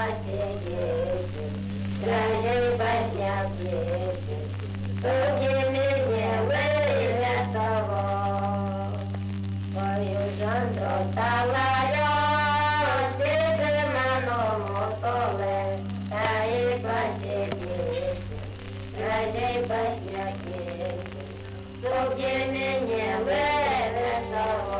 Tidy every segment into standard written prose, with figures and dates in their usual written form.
pasėdėsim, gražiai pašnekėsim, su giminė vairė tavo. O iš antro stalo sėdi mano motolė, tai pasėdėsim, gražiai pašnekėsim, su giminė vairė tavo.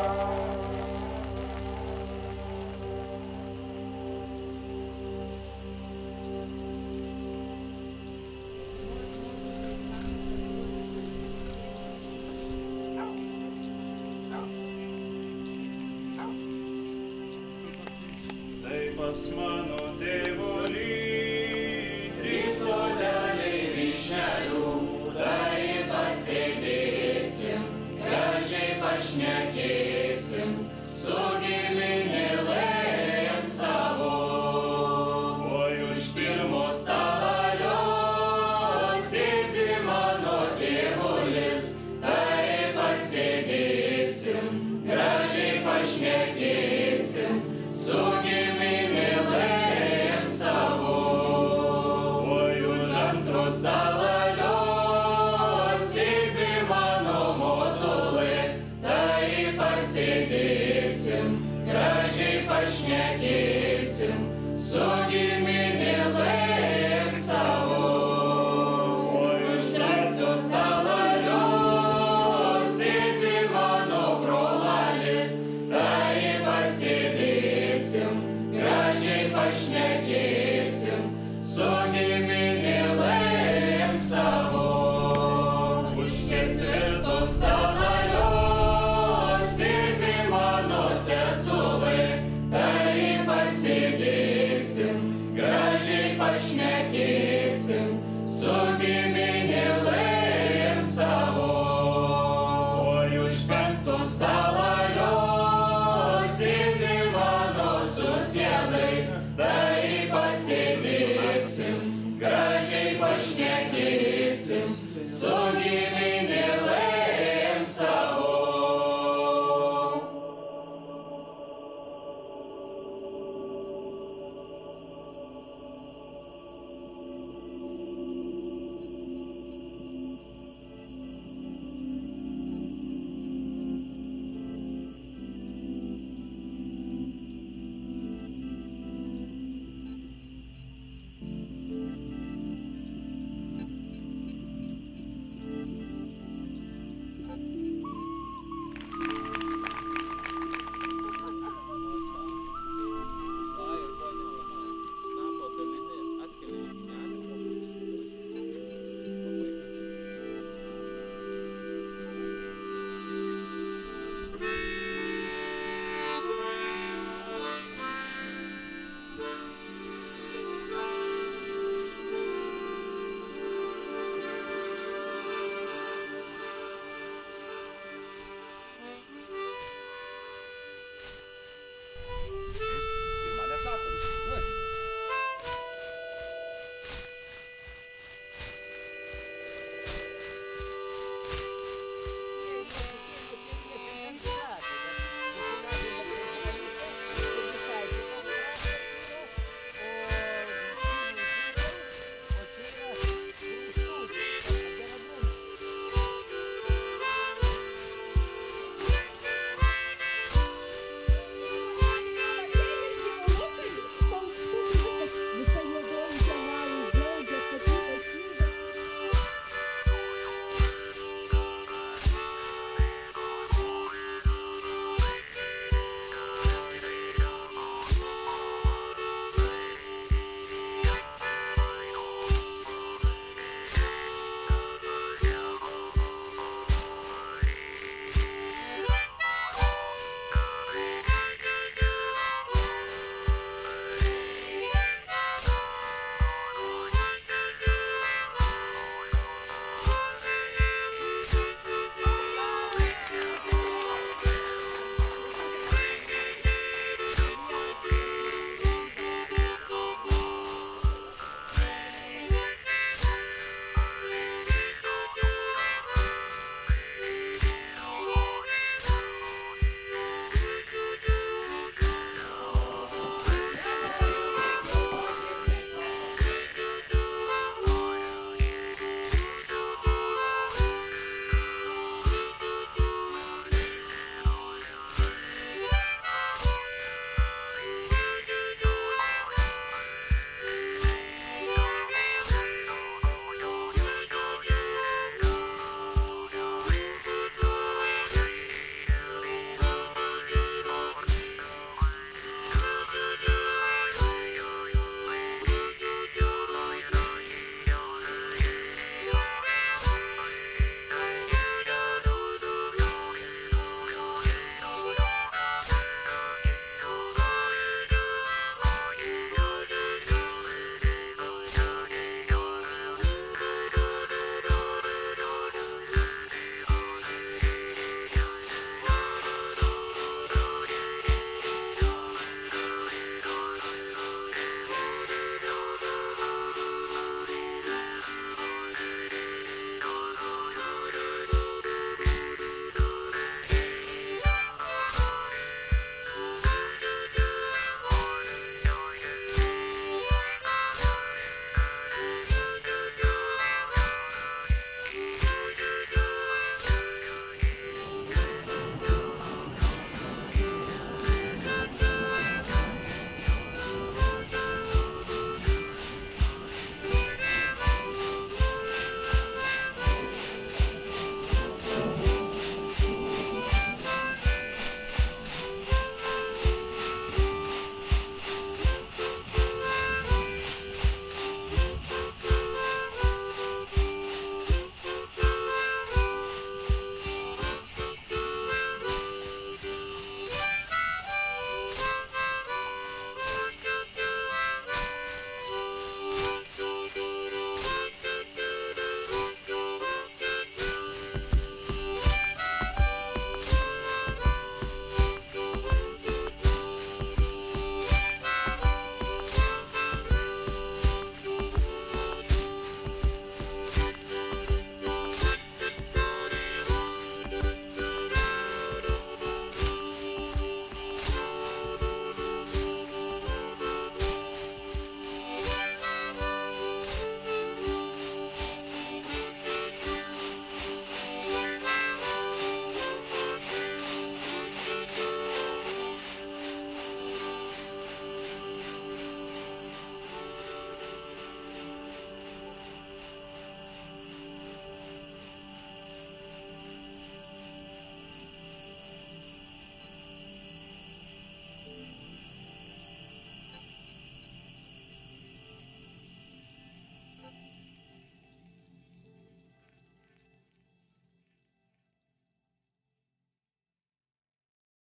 Pas mano tėvolį, trys sodeliai vyšnelių, tai pasėdėsim, gražiai pašnekėsim, su giminėlėm savo. Oi už pirmo stalelio sėdi mano tėvulis, tai pasėdėsim, gražiai pašnekėsim, su giminėlėm savo. Oi už antro stalelio sėdi mano motulė, tai pasėdėsim, gražiai pašnekėsim, su giminėlėm savo. Oi už trečio stalelio sėdi mano brolelis, tai pasėdėsim, gražiai pašnekėsim, su giminėlėm savo. Už ketvirto stalelio sėdi mano sesulė, tai pasėdėsim, gražiai pašnekėsim, su giminėlėm savo. Oi už penkto stalelio sėdi mano susiedai, tai pasėdėsim, gražiai pašnekėsim, su giminėlėm